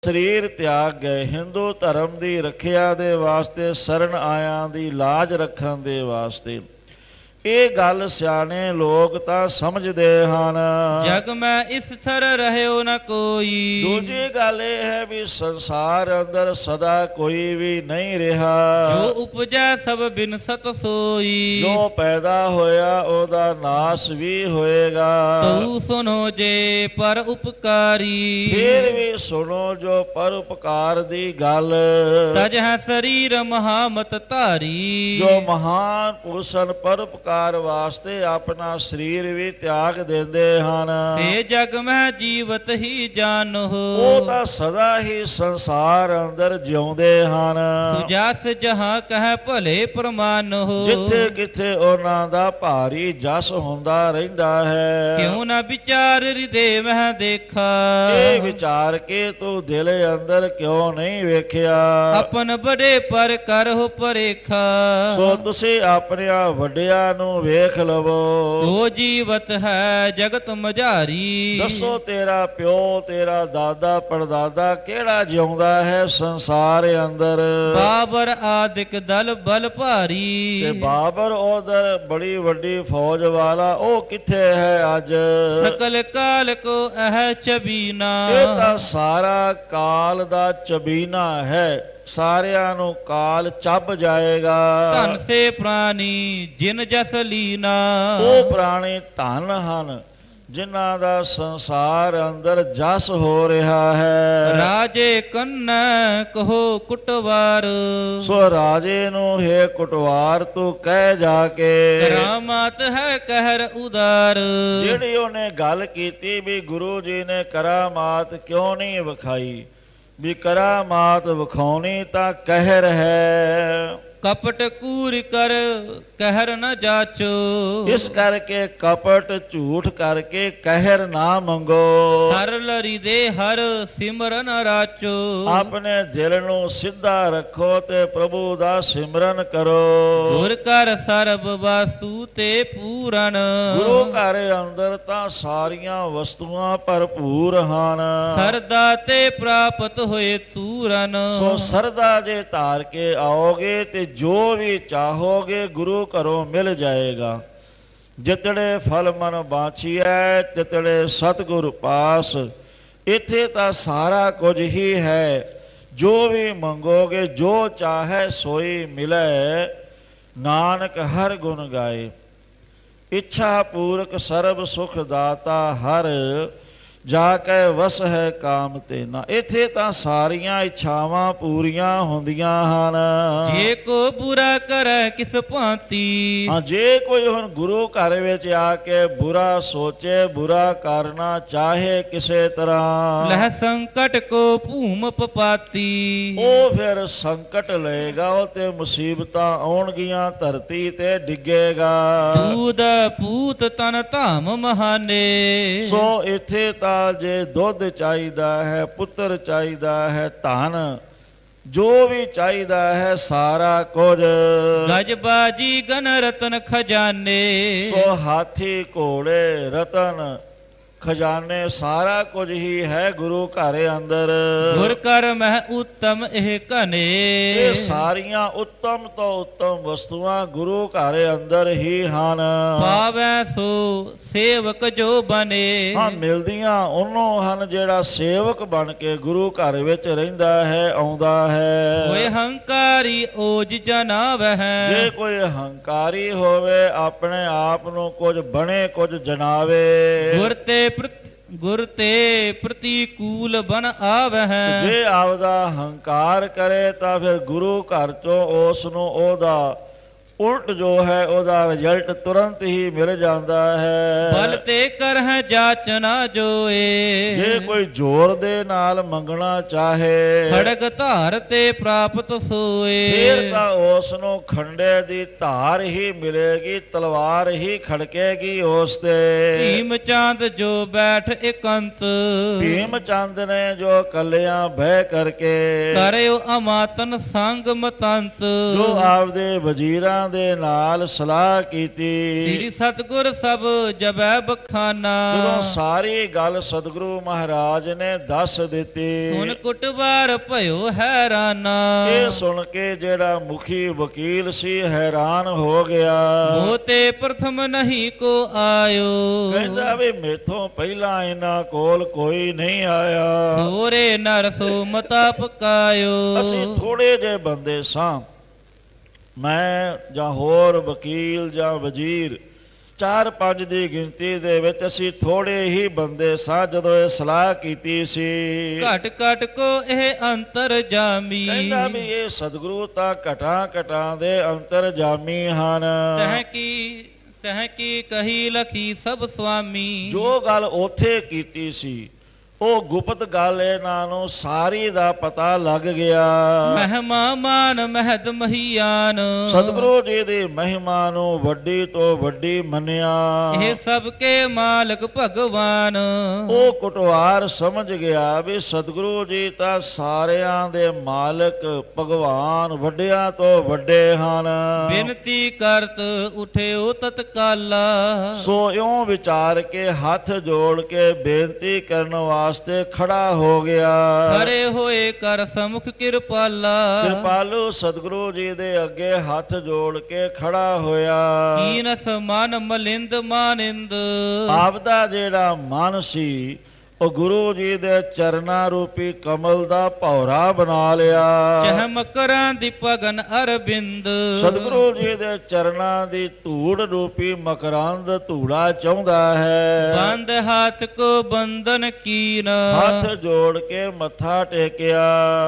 ਸਰੀਰ ਤਿਆਗ ਗਏ। ਹਿੰਦੂ ਧਰਮ ਦੀ ਰੱਖਿਆ ਦੇ ਵਾਸਤੇ, ਸ਼ਰਨ ਆਇਆਂ ਦੀ ਲਾਜ ਰੱਖਣ ਦੇ ਵਾਸਤੇ। ਇਹ ਗੱਲ ਸਿਆਣੇ ਲੋਕ ਤਾਂ ਸਮਝਦੇ ਹਨ। ਜਗ ਮੈਂ ਇਸ ਥਰ ਰਹਿਓ ਨ ਕੋਈ। ਦੂਜੀ ਗੱਲ ਇਹ ਹੈ ਵੀ ਸੰਸਾਰ ਅੰਦਰ ਸਦਾ ਕੋਈ ਵੀ ਨਹੀਂ ਰਿਹਾ। ਜੋ ਉਪਜੈ ਸਭ ਬਿਨਸਤ ਸੋਈ। ਜੋ ਪੈਦਾ ਹੋਇਆ ਉਹਦਾ ਨਾਸ ਵੀ ਹੋਏਗਾ। ਤਉ ਸੁਨੋ ਜੇ ਪਰ ਉਪਕਾਰੀ। ਫਿਰ ਵੀ ਸੁਣੋ ਜੋ ਪਰ ਉਪਕਾਰ ਦੀ ਗੱਲ। ਤਜ ਹੈ ਸਰੀਰ ਮਹਾਮਤ ਧਾਰੀ। ਜੋ ਮਹਾਨ ਪੁਰਸ਼ਨ ਪਰ ਉਪਕਾਰ ਵਾਸਤੇ ਆਪਣਾ ਸਰੀਰ ਵੀ ਤਿਆਗ ਦਿੰਦੇ ਹਨ। ਸੇ ਜਗ ਮੈਂ ਜੀਵਤ ਹੀ ਜਾਨੋ। ਉਹ ਤਾਂ ਸਦਾ ਹੀ ਸੰਸਾਰ ਅੰਦਰ ਜਿਉਂਦੇ ਹਨ। ਸੁਜਸ ਜਹਾਂ ਕਹਿ ਭਲੇ ਪ੍ਰਮਾਨੋ। ਜਿੱਥੇ ਕਿਥੇ ਉਹਨਾਂ ਦਾ ਭਾਰੀ ਜਸ ਹੁੰਦਾ ਰਹਿੰਦਾ ਹੈ। ਕਿਉਂ ਨਾ ਵਿਚਾਰ ਹਿਰਦੇ ਮਹਿ ਦੇਖਾ। ਇਹ ਵਿਚਾਰ ਕੇ ਤੂੰ ਦਿਲ ਅੰਦਰ ਕਿਉਂ ਨਹੀਂ ਵੇਖਿਆ। ਆਪਨ ਬੜੇ ਪਰ ਕਰਹੁ ਪਰੇਖਾ। ਸੋ ਤੁਸੀਂ ਆਪਣਿਆਂ ਵੱਡਿਆਂ ਨੂੰ ਵੇਖ ਲਵੋ। ਉਹ ਜੀਵਤ ਹੈ ਜਗਤ ਮਝਾਰੀ। ਦੱਸੋ ਤੇਰਾ ਪਿਓ, ਤੇਰਾ ਦਾਦਾ ਪੜਦਾਦਾ ਕਿਹੜਾ ਜਿਉਂਦਾ ਹੈ ਸੰਸਾਰ ਅੰਦਰ। ਬਾਬਰ ਆਦਿਕ ਦਲ ਬਲ ਭਾਰੀ। ਤੇ ਬਾਬਰ ਉਧਰ ਬੜੀ ਵੱਡੀ ਫੌਜ ਵਾਲਾ, ਉਹ ਕਿੱਥੇ ਹੈ ਅੱਜ। ਸਕਲ ਕਾਲ ਕੋ ਇਹ ਚਬੀਨਾ। ਇਹ ਤਾਂ ਸਾਰਾ ਕਾਲ ਦਾ ਚਬੀਨਾ ਹੈ। ਸਾਰਿਆਂ ਨੂੰ ਕਾਲ ਚੱਬ ਜਾਏਗਾ। ਧਨ ਸੇ ਪ੍ਰਾਨੀ ਜਿਨ ਜਸ ਲੀਨਾ। ਉਹ ਪ੍ਰਾਣੀ ਧਨ ਹਨ ਜਿਨ੍ਹਾਂ ਦਾ ਸੰਸਾਰ ਅੰਦਰ ਜਸ ਹੋ ਰਿਹਾ ਹੈ। ਰਾਜੇ ਕੰਨੈ ਕਹੋ ਕੁਟਵਾਰ। ਸੋ ਰਾਜੇ ਨੂੰ ਹੇ ਕੁਟਵਾਰ ਤੂੰ ਕਹਿ ਜਾ ਕੇ। ਕਰਾਮਾਤ ਹੈ ਕਹਿਰ ਉਦਾਰ। ਜਿਹੜੀ ਉਹਨੇ ਗੱਲ ਕੀਤੀ ਵੀ ਗੁਰੂ ਜੀ ਨੇ ਕਰਾਮਾਤ ਕਿਉਂ ਨਹੀਂ ਵਿਖਾਈ, ਵੀ ਕਰਾਮਾਤ ਵਿਖਾਉਣੀ ਤਾਂ ਕਹਿਰ ਹੈ। ਕਪਟ ਕੂਰ ਕਰ ਕਹਿਰ ਨ ਜਾਚੋ। ਇਸ ਕਰਕੇ ਕਪਟ ਝੂਠ ਕਰਕੇ ਕਹਿਰ ਨਾ ਮੰਗੋ। ਸਰਲ ਹਿਰਦੇ ਹਰ ਸਿਮਰਨ ਰਾਚੋ। ਆਪਣੇ ਦਿਲ ਨੂੰ ਸਿੱਧਾ ਰੱਖੋ ਤੇ ਪ੍ਰਭੂ ਦਾ ਸਿਮਰਨ ਕਰੋ। ਗੁਰ ਕਰ ਸਰਬ ਵਸਤੂ ਤੇ ਪੂਰਨ। ਗੁਰੂ ਘਰ ਅੰਦਰ ਤਾਂ ਸਾਰੀਆਂ ਵਸਤੂਆਂ ਭਰਪੂਰ ਹਨ। ਸਰਦਾ ਤੇ ਪ੍ਰਾਪਤ ਹੋਏ ਤੂਰਨ। ਸੋ ਸਰਦਾ ਜੇ ਧਾਰ ਕੇ ਆਓਗੇ ਤੇ ਜੋ ਵੀ ਚਾਹੋਗੇ ਗੁਰੂ ਘਰੋਂ ਮਿਲ ਜਾਏਗਾ। ਜਿਤੜੇ ਫਲ ਮਨ ਬਾਛੀਐ ਤਿਤੜੇ ਸਤਿਗੁਰ ਪਾਸ। ਇੱਥੇ ਤਾਂ ਸਾਰਾ ਕੁਝ ਹੀ ਹੈ। ਜੋ ਵੀ ਮੰਗੋਗੇ ਜੋ ਚਾਹੇ ਸੋਈ ਮਿਲੇ। ਨਾਨਕ ਹਰ ਗੁਣ ਗਾਏ। ਇੱਛਾ ਪੂਰਕ ਸਰਬ ਸੁਖ ਦਾਤਾ ਹਰ। ਜਾ ਕੇ ਵਸ ਹੈ ਕਾਮ ਤੇ ਨਾ। ਇੱਥੇ ਤਾਂ ਸਾਰੀਆਂ ਇੱਛਾਵਾਂ ਪੂਰੀਆਂ ਹੁੰਦੀਆਂ ਹਨ। ਜੇ ਕੋ ਬੁਰਾ ਕਰੈ ਕਿਸ ਭਾਂਤੀ। ਹਾਂ, ਜੇ ਕੋਈ ਹੁਣ ਗੁਰੂ ਘਰ ਵਿੱਚ ਆ ਕੇ ਬੁਰਾ ਸੋਚੇ, ਬੁਰਾ ਕਰਨਾ ਚਾਹੇ ਕਿਸੇ ਤਰ੍ਹਾਂ। ਲਹਿ ਸੰਕਟ ਕੋ ਭੂਮ ਪਪਾਤੀ। ਉਹ ਫਿਰ ਸੰਕਟ ਲਏਗਾ, ਉਹ ਤੇ ਮੁਸੀਬਤਾਂ ਆਉਣਗੀਆਂ, ਧਰਤੀ ਤੇ ਡਿੱਗੇਗਾ। ਦੂਧ ਪੂਤ ਤਨ ਧਾਮ ਮਹਾਨੇ। ਸੋ ਇੱਥੇ ਤਾਂ ਜੇ ਦੁੱਧ ਚਾਹੀਦਾ ਹੈ, ਪੁੱਤਰ ਚਾਹੀਦਾ ਹੈ, ਧਨ ਜੋ ਵੀ ਚਾਹੀਦਾ ਹੈ ਸਾਰਾ ਕੁਝ। ਗਜਬਾਜੀ ਗਨ ਰਤਨ ਖਜ਼ਾਨੇ। ਸੋ ਹਾਥੀ ਘੋੜੇ ਰਤਨ ਖਜ਼ਾਨੇ ਸਾਰਾ ਕੁਝ ਹੀ ਹੈ ਗੁਰੂ ਘਰ ਅੰਦਰ। ਗੁਰ ਕਰ ਮਹਿ ਉੱਤਮ ਇਹ ਘਨੇ। ਇਹ ਸਾਰੀਆਂ ਉੱਤਮ ਤੋਂ ਉੱਤਮ ਵਸਤੂਆਂ ਗੁਰੂ ਘਰ ਅੰਦਰ ਹੀ ਹਨ। ਪਾਵੈ ਸੋ ਸੇਵਕ ਜੋ ਬਨੇ। ਹਾਂ, ਮਿਲਦੀਆਂ ਉਹਨੂੰ ਹਨ ਜਿਹੜਾ ਸੇਵਕ ਬਣ ਕੇ ਗੁਰੂ ਘਰ ਵਿੱਚ ਰਹਿੰਦਾ ਹੈ, ਆਉਂਦਾ ਹੈ। ਹੋਏ ਹੰਕਾਰੀ ਓਜ ਜਨਾਵਹਿ। ਜੇ ਕੋਈ ਹੰਕਾਰੀ ਹੋਵੇ ਆਪਣੇ ਆਪ ਨੂੰ ਕੁਝ ਬਣੇ ਕੁਝ ਜਨਾਵੇ। ਗੁਰ ਤੇ ਪ੍ਰਤੀਕੂਲ ਬਨ ਆਵਹਿ। ਜੇ ਆਪਦਾ ਹੰਕਾਰ ਕਰੇ ਤਾਂ ਫਿਰ ਗੁਰੂ ਘਰ ਚੋਂ ਉਸ ਨੂੰ ਉਹਦਾ ਉਲਟ ਜੋ ਹੈ ਉਹਦਾ ਰਿਜ਼ਲਟ ਤੁਰੰਤ ਹੀ ਮਿਲ ਜਾਂਦਾ ਹੈ। ਬਲ ਤੇ ਕਰ ਹੈ ਜਾਚਨਾ ਜੋਏ। ਜੇ ਕੋਈ ਜ਼ੋਰ ਦੇ ਨਾਲ ਮੰਗਣਾ ਚਾਹੇ ਖੜਗ ਧਾਰ ਤੇ ਪ੍ਰਾਪਤ ਸੋਏ। ਫਿਰ ਤਾਂ ਉਸ ਨੂੰ ਖੰਡੇ ਦੀ ਧਾਰ ਹੀ ਮਿਲੇਗੀ, ਤਲਵਾਰ ਹੀ ਖੜਕੇਗੀ ਉਸ ਤੇ। ਭੀਮ ਚੰਦ ਜੋ ਬੈਠ ਇਕੰਤ। ਭੀਮ ਚੰਦ ਨੇ ਜੋ ਕੱਲਿਆਂ ਬਹਿ ਕਰਕੇ ਕਰਿਓ ਅਮਾਤਨ ਸੰਗ ਮਤੰਤ। ਜੋ ਆਪਦੇ ਵਜ਼ੀਰਾਂ ਸਾਰਿਆਂ ਦੇ ਨਾਲ ਸਲਾਹ ਕੀਤੀ। ਸ੍ਰੀ ਸਤਿਗੁਰ ਸਭ ਜਬੈ ਬਖਾਨਾ, ਜਦੋਂ ਸਾਰੀ ਗੱਲ ਸਤਿਗੁਰੂ ਮਹਾਰਾਜ ਨੇ ਦੱਸ ਦਿੱਤੀ। ਸੁਨ ਕੁਟਵਾਰ ਭਇਓ ਹੈਰਾਨਾ, ਇਹ ਸੁਣ ਕੇ ਜਿਹੜਾ ਮੁਖੀ ਵਕੀਲ ਸੀ ਹੈਰਾਨ ਹੋ ਗਿਆ। ਮੋਤੇ ਪ੍ਰਥਮ ਨਹੀਂ ਕੋ ਆਇਓ, ਕਹਿੰਦਾ ਵੀ ਮੇਥੋਂ ਪਹਿਲਾਂ ਇਹਨਾਂ ਕੋਲ ਕੋਈ ਨਹੀਂ ਆਇਆ। ਥੋਰੇ ਨਰ ਸੋ ਮਤਾ ਪਕਾਇਓ, ਅਸੀਂ ਥੋੜੇ ਜਿਹੇ ਬੰਦੇ ਸਾਂ, ਮੈਂ ਜਾਂ ਹੋਰ ਵਕੀਲ ਜਾਂ ਵਜ਼ੀਰ, 4-5 ਦੀ ਗਿਣਤੀ ਦੇ ਵਿੱਚ ਅਸੀਂ ਥੋੜੇ ਹੀ ਬੰਦੇ ਸਾਂ ਜਦੋਂ ਇਹ ਸਲਾਹ ਕੀਤੀ ਸੀ। ਘਟ ਘਟ ਕੋ ਇਹ ਅੰਤਰ ਜਾਮੀ, ਕਹਿੰਦਾ ਵੀ ਇਹ ਸਤਿਗੁਰੂ ਤਾਂ ਘਟਾਂ ਦੇ ਅੰਤਰ ਜਾਮੀ ਹਨ। ਤਹਿ ਕੀ ਕਹੀ ਲਖੀ ਸਭ ਸੁਆਮੀ, ਜੋ ਗੱਲ ਉੱਥੇ ਕੀਤੀ ਸੀ ਉਹ ਗੁਪਤ ਗੱਲ ਇਹਨਾਂ ਨੂੰ ਸਾਰੀ ਦਾ ਪਤਾ ਲੱਗ ਗਿਆ। ਮਹਿਮਾ ਮਾਨ ਮਹਿਦ ਮਹੀਆਨ, ਸਤਿਗੁਰੂ ਜੀ ਦੀ ਮਹਿਮਾ ਨੂੰ ਵੱਡੀ ਤੋਂ ਵੱਡੀ ਮੰਨਿਆ। ਇਹ ਸਭ ਕੇ ਮਾਲਕ ਭਗਵਾਨ, ਉਹ ਕੁਟਵਾਰ ਸਮਝ ਗਿਆ ਵੀ ਸਤਿਗੁਰੂ ਜੀ ਤਾਂ ਸਾਰਿਆਂ ਦੇ ਮਾਲਕ ਭਗਵਾਨ ਵੱਡਿਆਂ ਤੋਂ ਵੱਡੇ ਹਨ। ਬੇਨਤੀ ਕਰਤ ਉਠਿਓ ਤਤਕਾਲਾ, ਸੋ ਇਉਂ ਵਿਚਾਰ ਕੇ ਹੱਥ ਜੋੜ ਕੇ ਬੇਨਤੀ ਕਰਨ ਵਾਸਤੇ ਖੜਾ ਹੋ ਗਿਆ। ਖੜੇ ਹੋਏ ਕਰ ਸਮੁਖ ਕਿਰਪਾਲਾ, ਕਿਰਪਾਲੂ ਸਤਿਗੁਰੂ ਜੀ ਦੇ ਅੱਗੇ ਹੱਥ ਜੋੜ ਕੇ ਖੜਾ ਹੋਇਆ। ਕੀਨਸ ਮਨ ਮਲਿੰਦ ਮਾਨਿੰਦ, ਆਪਦਾ ਜਿਹੜਾ ਮਨ ਸੀ ਉਹ ਗੁਰੂ ਜੀ ਦੇ ਚਰਨਾਂ ਰੂਪੀ ਕਮਲ ਦਾ ਭੌਰਾ ਬਣਾ ਲਿਆ। ਚਹਮਕਰਾਂ ਦੀ ਪਗਨ ਅਰਬਿੰਦ, ਸਤਿਗੁਰੂ ਜੀ ਦੇ ਚਰਨਾਂ ਦੀ ਧੂੜ ਰੂਪੀ ਮਕਰੰਦ ਧੂੜਾ ਚਾਹੁੰਦਾ ਹੈ। ਬੰਦ ਹੱਥ ਕੋ ਬੰਧਨ ਕੀਨ, ਹੱਥ ਜੋੜ ਕੇ ਮੱਥਾ ਟੇਕਿਆ।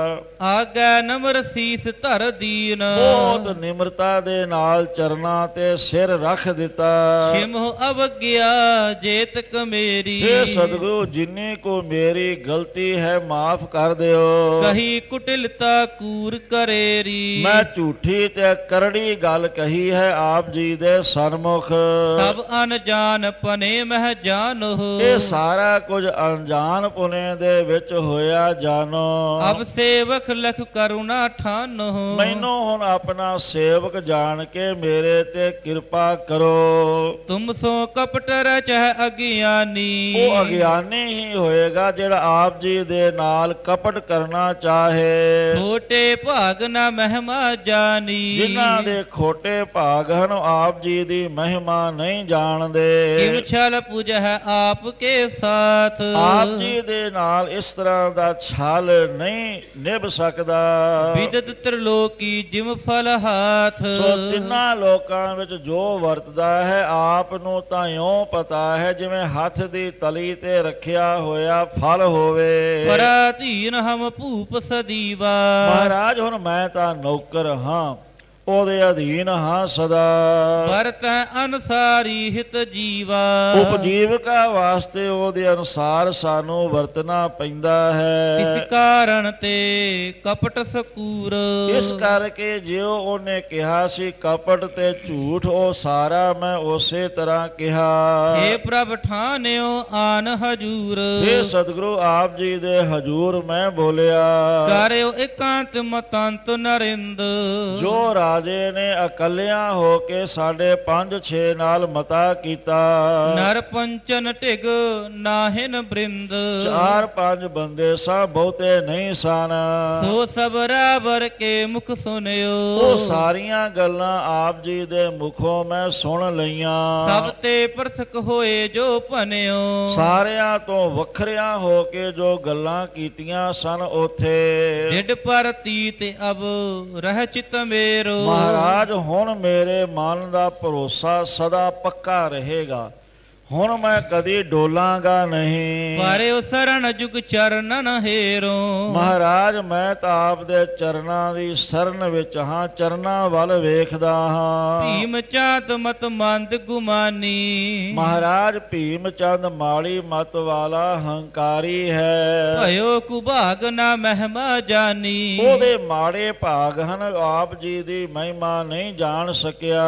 ਆਗੈ ਨਮਰ ਸੀਸ ਧਰ ਦੀਨ, ਬਹੁਤ ਨਿਮਰਤਾ ਦੇ ਨਾਲ ਚਰਨਾਂ ਤੇ ਸਿਰ ਰੱਖ ਦਿੱਤਾ। ਛਿਮਹੁ ਅਵਗਿਆ ਜੇਤਕ ਮੇਰੀ, हे ਸਤਿਗੁਰੂ ਜਿੰਨੀ ਕੋ ਮੇਰੀ ਗਲਤੀ ਹੈ ਮਾਫ ਕਰ ਦਿਓ। ਕਹੀ ਕੁਟਿਲਤਾ ਕੂਰ ਕਰੇਰੀ, ਮੈਂ ਝੂਠੀ ਤੇ ਕਰੜੀ ਗੱਲ ਕਹੀ ਹੈ ਆਪ ਜੀ ਦੇ ਸਨਮੁਖ। ਸਭ ਅਨਜਾਨ ਪਨੇ ਮਹਿ ਜਾਨੋ, ਇਹ ਸਾਰਾ ਕੁਝ ਅਣਜਾਣ ਪੁਨੇ ਦੇ ਵਿੱਚ ਹੋਇਆ ਜਾਣੋ। ਅਬ ਸੇਵਕ ਲਖ ਕਰੁਣਾ ਠਾਨੋ, ਮੈਨੂੰ ਹੁਣ ਆਪਣਾ ਸੇਵਕ ਜਾਣ ਕੇ ਮੇਰੇ ਤੇ ਕਿਰਪਾ ਕਰੋ। ਤੁਮ ਸੋ ਕਪਟ ਰਚਹਿ ਅਗਿਆਨੀ, ਉਹ ਅਗਿਆਨੀ ਹੀ ਹੋਏਗਾ ਜਿਹੜਾ ਆਪ ਜੀ ਦੇ ਨਾਲ ਕਪਟ ਕਰਨਾ ਚਾਹੇ। ਖੋਟੇ ਭਾਗ ਨਾ ਮਹਿਮਾ ਜਾਨੀ, ਜਿਨ੍ਹਾਂ ਦੇ ਖੋਟੇ ਭਾਗ ਹਨ ਆਪ ਜੀ ਦੀ ਮਹਿਮਾ ਨਹੀਂ ਜਾਣਦੇ। ਕਿਮ ਛਲ ਪੁਜ ਹੈ ਆਪ ਕੇ ਸਾਥ, ਆਪ ਜੀ ਦੇ ਨਾਲ ਇਸ ਤਰ੍ਹਾਂ ਦਾ ਛਲ ਨਹੀਂ ਨਿਭ ਸਕਦਾ। ਵਿਦਤ ਤ੍ਰਿਲੋਕੀ ਜਿਮ ਫਲ ਹਾਥ, ਸੋ ਤਿੰਨਾਂ ਲੋਕਾਂ ਵਿੱਚ ਜੋ ਵਰਤਦਾ ਹੈ ਆਪ ਨੂੰ ਤਾਂ ਇਉਂ ਪਤਾ ਹੈ ਜਿਵੇਂ ਹੱਥ ਦੀ ਤਲੀ ਤੇ ਰੱਖਿਆ ਹੋਇਆ ਫਲ ਹੋਵੇ। ਪਰਾਧੀਨ ਹਮ ਭੂਪ ਸਦੀਵਾ, ਮਹਾਰਾਜ ਹੁਣ ਮੈਂ ਤਾਂ ਨੌਕਰ ਹਾਂ, ਉਹਦੇ ਅਧੀਨ ਹਾਂ ਸਦਾ। ਵਰਤੈ ਅਨਸਾਰੀ ਹਿਤ ਜੀਵਾ, ਉਪਜੀਵਕਾ ਵਾਸਤੇ ਉਹਦੇ ਅਨੁਸਾਰ ਸਾਨੂੰ ਵਰਤਣਾ ਪੈਂਦਾ ਹੈ। ਇਸ ਕਾਰਨ ਤੇ ਕਪਟ ਸਕੂਰ, ਇਸ ਕਰਕੇ ਜਿਉ ਉਹਨੇ ਕਿਹਾ ਸੀ ਕਪਟ ਤੇ ਝੂਠ, ਉਹ ਸਾਰਾ ਮੈਂ ਉਸੇ ਤਰ੍ਹਾਂ ਕਿਹਾ। ਹੇ ਪ੍ਰਭ ਠਾਨਿਓ ਆਨ ਹਜੂਰ, हे ਸਤਿਗੁਰੂ ਆਪ ਜੀ ਦੇ ਹਜੂਰ ਮੈਂ ਬੋਲਿਆ। ਕਰਿਓ ਇਕਾਂਤ ਮਤੰਤ ਨਰਿੰਦ, ਜੋ ਰਾਜੇ ਨੇ ਇਕੱਲਿਆਂ ਹੋ ਕੇ ਸਾਡੇ 5-6 ਨਾਲ ਮਤਾ ਕੀਤਾ। ਨਰ ਪੰਚਨ ਢਿਗ ਨਾਹਿਨ ਬ੍ਰਿੰਦ, 4-5 ਬੰਦੇ ਸਾਂ, ਬਹੁਤੇ ਨਹੀਂ ਸਨ। ਸੋ ਸਭ ਰਾਵਰ ਕੇ ਮੁਖ ਸੁਨਿਓ, ਉਹ ਸਾਰੀਆਂ ਗੱਲਾਂ ਆਪ ਜੀ ਦੇ ਮੁਖੋਂ ਮੈਂ ਸੁਣ ਲਈਆਂ। ਸਭ ਤੇ ਪ੍ਰਥਕ ਹੋਏ ਜੋ ਭਨਿਓ, ਸਾਰਿਆਂ ਤੋਂ ਵੱਖਰਿਆਂ ਹੋ ਕੇ ਜੋ ਗੱਲਾਂ ਕੀਤੀਆਂ ਸਨ ਉਥੇ। ਡਿਡ ਪਰਤੀ ਤੇ ਅਬ ਰਹਿ ਚਿਤ ਮੇਰੋ, ਮਹਾਰਾਜ ਹੁਣ ਮੇਰੇ ਮਨ ਦਾ ਭਰੋਸਾ ਸਦਾ ਪੱਕਾ ਰਹੇਗਾ, ਹੁਣ ਮੈਂ ਕਦੀ ਡੋਲਾਂਗਾ ਨਹੀਂ। ਪਾਰਿਓ ਸਰਣ ਜੁਗ ਚਰਨਨ ਹੇਰੋ, ਮਹਾਰਾਜ ਮੈਂ ਤਾਂ ਆਪ ਦੇ ਚਰਨਾਂ ਦੀ ਸ਼ਰਨ ਵਿੱਚ ਹਾਂ, ਚਰਨਾਂ ਵੱਲ ਵੇਖਦਾ ਹਾਂ। ਭੀਮ ਚਾਤ ਮਤ ਮੰਦ ਗੁਮਾਨੀ, ਮਹਾਰਾਜ ਭੀਮ ਚੰਦ ਮਾੜੀ ਮਤ ਵਾਲਾ ਹੰਕਾਰੀ ਹੈ। ਭਇਓ ਕੁਭਾਗ ਨਾ ਮਹਿਮਾ ਜਾਨੀ, ਉਹਦੇ ਮਾੜੇ ਭਾਗ ਹਨ, ਆਪ ਜੀ ਦੀ ਮਹਿਮਾ ਨਹੀਂ ਜਾਣ ਸਕਿਆ।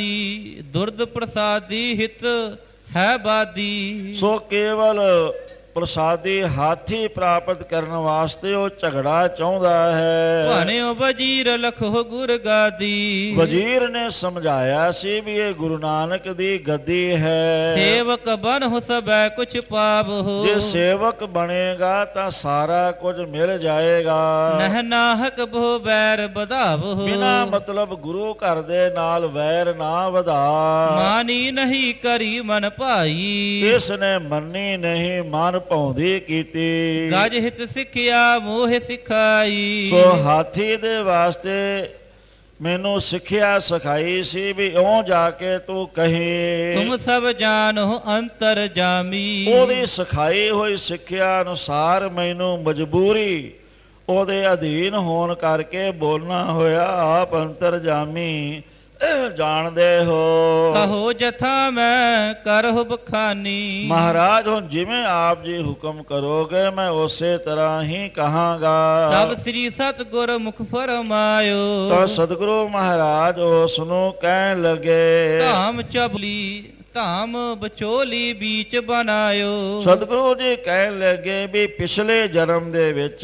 ਦੁਰਦ ਪ੍ਰਸਾਦੀ ਹਿਤ ਹੈ ਬਾਦੀ, ਸੋ ਕੇਵਲ ਪ੍ਰਸਾਦੀ ਹਾਥੀ ਪ੍ਰਾਪਤ ਕਰਨ ਵਾਸਤੇ ਉਹ ਝਗੜਾ ਚਾਹੁੰਦਾ ਹੈ। ਭਾਣਿਓ ਵਜੀਰ ਲਖੋ ਗੁਰ ਗਾਦੀ, ਵਜ਼ੀਰ ਨੇ ਸਮਝਾਇਆ ਸੀ ਵੀ ਇਹ ਗੁਰੂ ਨਾਨਕ ਦੀ ਗੱਦੀ ਹੈ। ਸੇਵਕ ਬਨਹੁ ਸਭੈ ਕੁਛ ਪਾਵਹੁ, ਜੇ ਸੇਵਕ ਬਣੇਗਾ ਤਾਂ ਸਾਰਾ ਕੁਝ ਮਿਲ ਜਾਏਗਾ। ਨਹਿ ਨਾਹਕ ਬਹੁ ਬੈਰ ਵਧਾਵਹੁ, ਬਿਨਾਂ ਮਤਲਬ ਗੁਰੂ ਘਰ ਦੇ ਨਾਲ ਵੈਰ ਨਾ ਵਧਾ। ਮਾਨੀ ਨਹੀਂ ਕਰੀ ਮਨ ਭਾਈ, ਇਸ ਨੇ ਮੰਨੀ ਨਹੀਂ ਮਨ ਭਾਉਂਦੀ ਕੀਤੀ। ਗਜ ਹਿਤ ਸਿੱਖਿਆ ਮੋਹ ਸਿਖਾਈ, ਸੋ ਹਾਥੀ ਦੇ ਵਾਸਤੇ ਮੈਨੂੰ ਸਿੱਖਿਆ ਸਿਖਾਈ ਸੀ ਵੀ ਇਉਂ ਜਾ ਕੇ ਤੂੰ ਕਹੇ, ਤੁਮ ਸਭ ਜਾਣੋ ਅੰਤਰ ਜਾਮੀ। ਉਹਦੀ ਸਿਖਾਈ ਹੋਈ ਸਿੱਖਿਆ ਅਨੁਸਾਰ ਮੈਨੂੰ ਮਜਬੂਰੀ ਉਹਦੇ ਅਧੀਨ ਹੋਣ ਕਰਕੇ ਬੋਲਣਾ ਹੋਇਆ। ਆਪ ਅੰਤਰਜਾਮੀ ਜਾਣਦੇ ਹੋ। ਕਹੋ ਜਥਾ ਮੈਂ ਕਰਹੁ ਬਖਾਨੀ, ਮਹਾਰਾਜ ਹੁਣ ਜਿਵੇਂ ਆਪ ਜੀ ਹੁਕਮ ਕਰੋਗੇ ਮੈਂ ਉਸੇ ਤਰ੍ਹਾਂ ਹੀ ਕਹਾਂਗਾ। ਤਬ ਸ੍ਰੀ ਸਤਿਗੁਰ ਮੁਖ ਫਰਮਾਇਓ, ਤਾਂ ਸਤਿਗੁਰੂ ਮਹਾਰਾਜ ਉਸ ਨੂੰ ਕਹਿਣ ਲੱਗੇ, ਧਾਮ ਚਬਲੀ ਧਾਮ ਬਚੋਲੀ ਬੀਚ ਬਣਾਇਓ। ਸਤਿਗੁਰੂ ਜੀ ਕਹਿਣ ਲੱਗੇ ਵੀ ਪਿਛਲੇ ਜਨਮ ਦੇ ਵਿੱਚ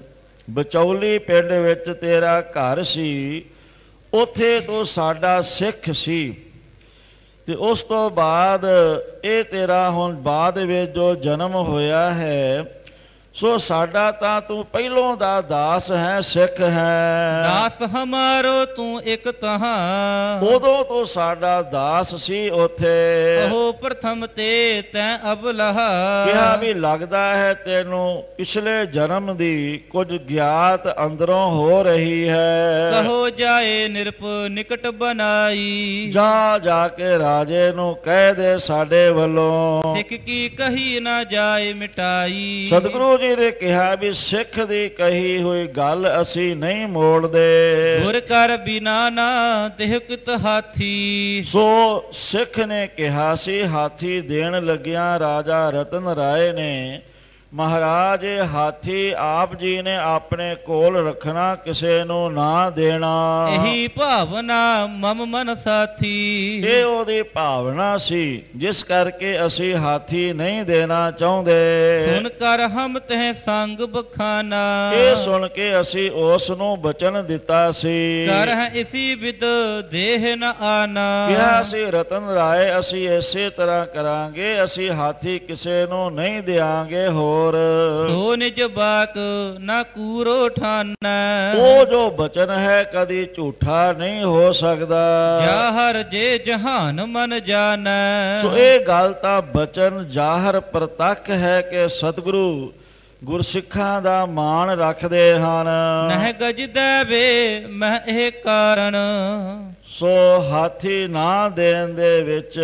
ਬਚੌਲੀ ਪਿੰਡ ਵਿੱਚ ਤੇਰਾ ਘਰ ਸੀ, ਉੱਥੇ ਤੂੰ ਸਾਡਾ ਸਿੱਖ ਸੀ, ਤੇ ਉਸ ਤੋਂ ਬਾਅਦ ਇਹ ਤੇਰਾ ਹੁਣ ਬਾਅਦ ਵਿੱਚ ਜੋ ਜਨਮ ਹੋਇਆ ਹੈ, ਸੋ ਸਾਡਾ ਤਾਂ ਤੂੰ ਪਹਿਲੋਂ ਦਾ ਦਾਸ ਹੈ, ਸਿੱਖ ਹੈ। ਦਾਸ ਹਮਾਰੋ ਤੂੰ ਇੱਕ ਤਹਾਂ, ਉਦੋਂ ਤੂੰ ਸਾਡਾ ਦਾਸ ਸੀ ਉੱਥੇ। ਉਹ ਪ੍ਰਥਮ ਤੇ ਤੈਂ ਅਬਲਹਾ, ਕਿਹਾ ਵੀ ਲੱਗਦਾ ਹੈ ਤੈਨੂੰ ਪਿਛਲੇ ਜਨਮ ਦੀ ਕੁਝ ਗਿਆਤ ਅੰਦਰੋਂ ਹੋ ਰਹੀ ਹੈ। ਕਹੋ ਜਾਏ ਨਿਰਪ ਨਿਕਟ ਬਨਾਈ, ਜਾ ਕੇ ਰਾਜੇ ਨੂੰ ਕਹਿ ਦੇ ਸਾਡੇ ਵੱਲੋਂ ਸਿੱਖ ਕੀ ਕਹੀ ਨਾ ਜਾਏ ਮਿਟਾਈ। ਸਤਿਗੁਰੂ ਜੀ ਨੇ ਕਿਹਾ ਵੀ ਸਿੱਖ ਦੀ ਕਹੀ ਹੋਈ ਗੱਲ ਅਸੀਂ ਨਹੀਂ ਮੋੜਦੇ। ਗੁਰ ਕਰ ਬਿਨਾ ਨਾ ਦੇਹ ਕਿਤ ਹਾਥੀ, ਸੋ ਸਿੱਖ ਨੇ ਕਿਹਾ ਸੀ। ਹਾਥੀ ਦੇਣ ਲੱਗਿਆ ਰਾਜਾ ਰਤਨ ਰਾਏ ਨੇ, ਮਹਾਰਾਜ ਹਾਥੀ ਆਪ ਜੀ ਨੇ ਆਪਣੇ ਕੋਲ ਰੱਖਣਾ, ਕਿਸੇ ਨੂੰ ਨਾ ਦੇਣਾ। ਇਹੀ ਭਾਵਨਾ ਮਮ ਮਨ ਸਾਥੀ, ਇਹ ਉਹਦੀ ਭਾਵਨਾ ਸੀ, ਜਿਸ ਕਰਕੇ ਅਸੀਂ ਹਾਥੀ ਨਹੀਂ ਦੇਣਾ ਚਾਹੁੰਦੇ। ਸੁਣ ਕਰ ਹਮ ਤਹਿ ਸੰਗ ਬਖਾਨਾ, ਇਹ ਸੁਣ ਕੇ ਅਸੀਂ ਉਸ ਨੂੰ ਬਚਨ ਦਿੱਤਾ ਸੀ। ਕਰ ਹੈ ਇਸੀ ਵਿਦ ਦੇਹ ਨ ਆਨਾ, ਕਿਹਾ ਸੀ ਰਤਨ ਰਾਏ ਅਸੀਂ ਇਸੇ ਤਰ੍ਹਾਂ ਕਰਾਂਗੇ, ਅਸੀਂ ਹਾਥੀ ਕਿਸੇ ਨੂੰ ਨਹੀਂ ਦਿਆਂਗੇ। ਹੋਰ ਸੋ ਨਿਜ ਬਾਕ ਨਾ ਕੂਰੋ ਠਾਨੈ, ਉਹ ਜੋ ਬਚਨ ਹੈ ਕਦੀ ਝੂਠਾ ਨਹੀਂ ਹੋ ਸਕਦਾ। ਜਾਹਰ ਜੇ ਜਹਾਨ ਮਨ ਜਾਣੈ, ਸੋ ਇਹ ਗੱਲ ਤਾਂ ਬਚਨ ਜ਼ਾਹਰ ਪ੍ਰਤੱਖ ਹੈ ਕਿ ਸਤਿਗੁਰੂ ਗੁਰਸਿੱਖਾਂ ਦਾ ਮਾਣ ਰੱਖਦੇ ਹਨ। ਨਹਿ ਗਜਦੈ ਵੇ ਮੈਂ ਇਹ ਕਾਰਨ, ਸੋ ਹਾਥੀ ਨਾ ਦੇਣ ਦੇ ਵਿੱਚ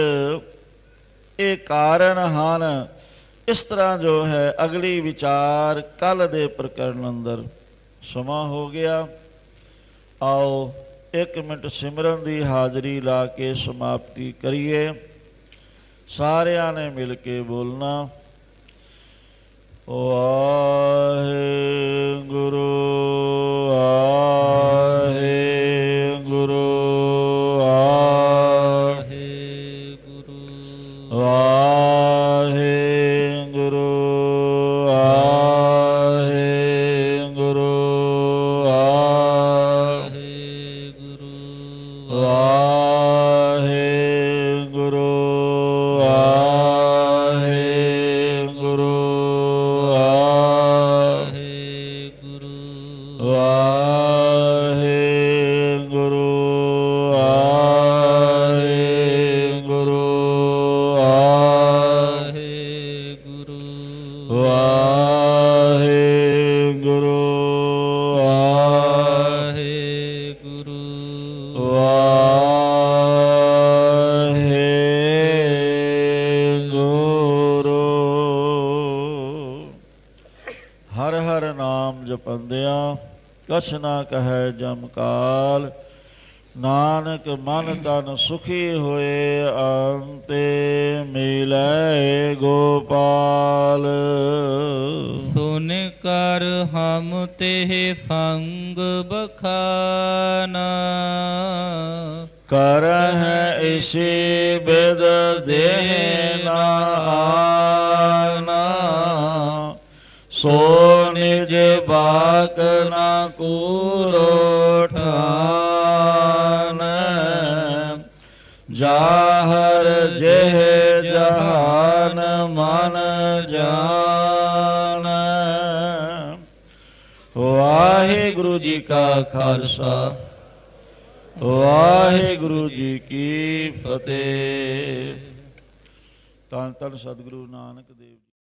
ਇਹ ਕਾਰਨ ਹਨ। ਇਸ ਤਰ੍ਹਾਂ ਜੋ ਹੈ ਅਗਲੀ ਵਿਚਾਰ ਕੱਲ ਦੇ ਪ੍ਰਕਰਨ ਅੰਦਰ। ਸਮਾਂ ਹੋ ਗਿਆ, ਆਓ 1 ਮਿੰਟ ਸਿਮਰਨ ਦੀ ਹਾਜ਼ਰੀ ਲਾ ਕੇ ਸਮਾਪਤੀ ਕਰੀਏ। ਸਾਰਿਆਂ ਨੇ ਮਿਲ ਕੇ ਬੋਲਣਾ, ਵਾਹਿਗੁਰੂ ਵਾਹਿਗੁਰੂ ਵਾਹਿਗੁਰੂ ਵਾਹਿਗੁਰੂ ਵਾਹਿਗੁਰੂ ਵਾਹਿਗੁਰੂ ਵਾਹਿਗੁਰੂ ਜਪੰਦਿਆਂ ਕਛ ਨਾ ਕਹੈ ਜਮ ਕਾਲ, ਨਾਨਕ ਮਨ ਤਨ ਸੁਖੀ ਹੋਏ ਅੰਤੇ ਮਿਲੈ ਗੋਪਾਲ। ਸੁਨ ਕਰ ਹਮ ਤੇ ਸੰਗ ਬਖਾਨਾ, ਕਰਹਿ ਇਸੀ ਬਿਦ ਦੇਹ ਨਾ ਆਨਾ, ਸੋ ਨਿਜ ਬਾਕ ਨਾ ਕੂਰੋ ਠਾਨ, ਜਾਹਰ ਜਿਹ ਜਹਾਨ ਮਨ ਜਾਨ। ਵਾਹਿਗੁਰੂ ਜੀ ਕਾ ਖਾਲਸਾ, ਵਾਹਿਗੁਰੂ ਜੀ ਕੀ ਫਤਿਹ। ਧੰਨ ਧੰਨ ਸਤਿਗੁਰੂ ਨਾਨਕ ਦੇਵ ਜੀ।